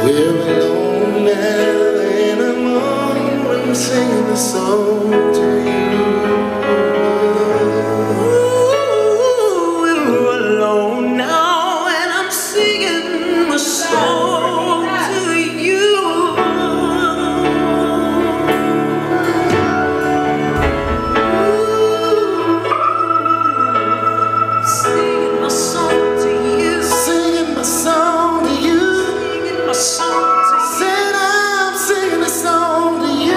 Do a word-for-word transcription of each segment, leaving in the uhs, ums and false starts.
We're alone now and I'm on, I'm singing a song to you. Ooh, we're alone now and I'm singing a song to you. Ooh, singing my song to you. Singing my song to you. Singing my song to you. Said I'm singing a song to you.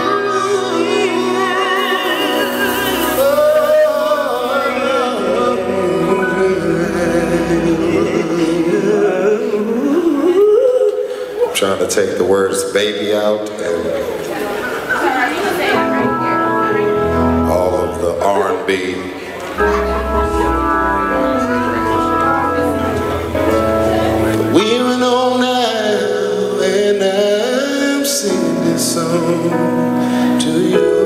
I'm trying to take the words baby out and all of the R and B. We're alone now and I'm singing this song to you.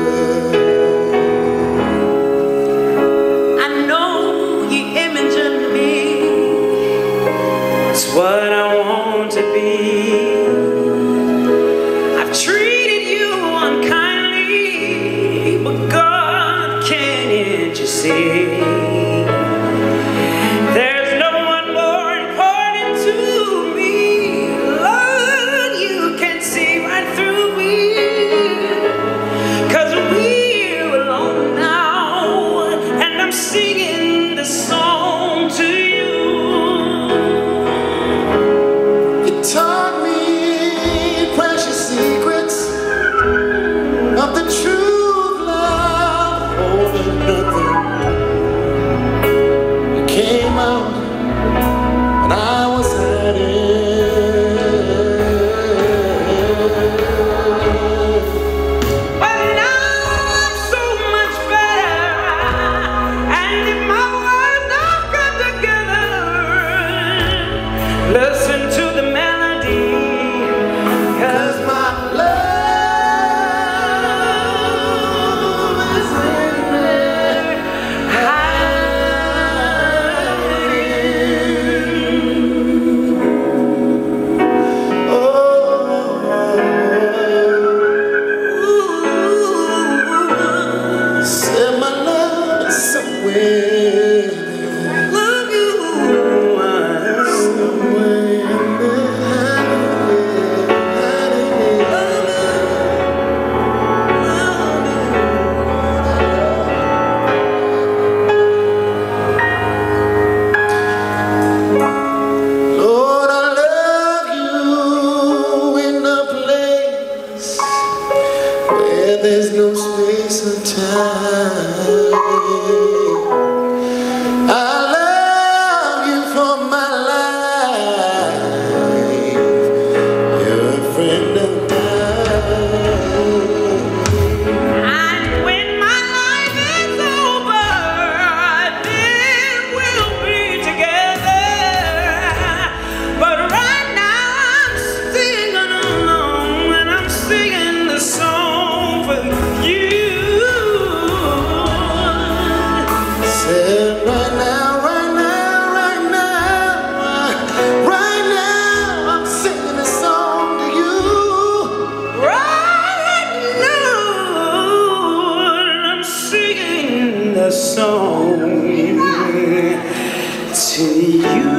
I know you imagine me, it's what I want to be. I've treated you unkindly, but God, can't you see? Singing this song to you. You taught me precious secrets of the truth, love, holding nothing. You came out when I was hiding. Listen to the melody, 'cause my love is in there hiding. Oh, ooh, say my love is somewhere. Love you. There's no space or time. I love you for my life. You're a friend of mine. And when my life is over, then we'll be together. But right now I'm singing alone, and I'm singing the song for you. Said right now, right now, right now, right now, I'm singing a song to you. Right now, I'm singing a song to you.